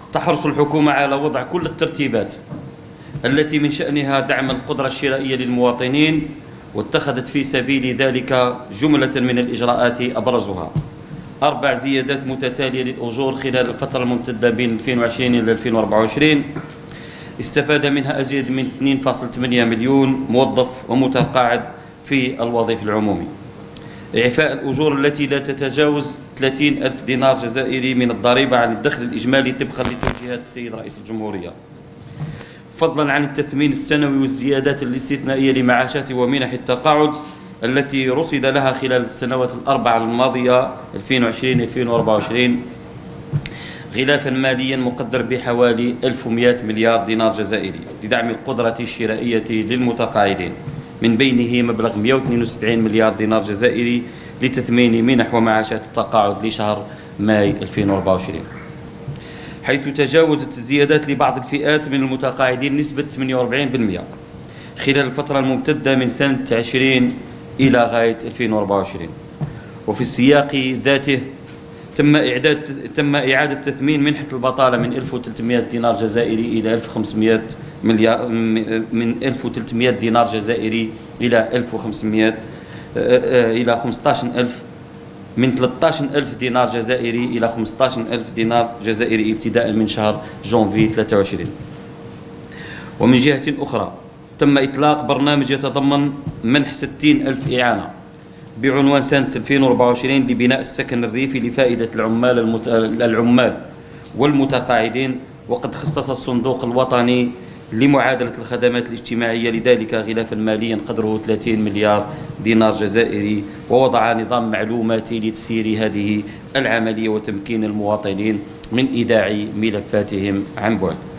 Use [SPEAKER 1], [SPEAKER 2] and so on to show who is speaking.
[SPEAKER 1] تحرص الحكومة على وضع كل الترتيبات التي من شأنها دعم القدرة الشرائية للمواطنين، واتخذت في سبيل ذلك جملة من الإجراءات أبرزها 4 زيادات متتالية للأجور خلال الفترة الممتدة بين 2020 إلى 2024 استفاد منها أزيد من 2.8 مليون موظف ومتقاعد في الوظيف العمومي. إعفاء الأجور التي لا تتجاوز 30 ألف دينار جزائري من الضريبة عن الدخل الإجمالي طبقا لتوجيهات السيد رئيس الجمهورية، فضلا عن التثمين السنوي والزيادات الاستثنائية لمعاشات ومنح التقاعد التي رصد لها خلال السنوات الأربعة الماضية 2020-2024 غلافا ماليا مقدر بحوالي 1100 مليار دينار جزائري لدعم القدرة الشرائية للمتقاعدين، من بينه مبلغ 172 مليار دينار جزائري لتثمين منح ومعاشات التقاعد لشهر ماي 2024، حيث تجاوزت الزيادات لبعض الفئات من المتقاعدين نسبة 48% خلال الفترة الممتدة من سنة 20 إلى غاية 2024. وفي السياق ذاته تم إعادة تثمين منحة البطالة من 1300 دينار جزائري إلى 1500 مليار، من 1300 دينار جزائري إلى 1500 إلى 15000، من 13000 دينار جزائري إلى 15000 دينار جزائري ابتداء من شهر جونفي 23. ومن جهة أخرى تم إطلاق برنامج يتضمن منح 60,000 إعانة بعنوان سنة 2024 لبناء السكن الريفي لفائدة العمال والمتقاعدين، وقد خصص الصندوق الوطني لمعادلة الخدمات الاجتماعية لذلك غلافا ماليا قدره 30 مليار دينار جزائري، ووضع نظام معلوماتي لتسيير هذه العملية وتمكين المواطنين من إيداع ملفاتهم عن بعد.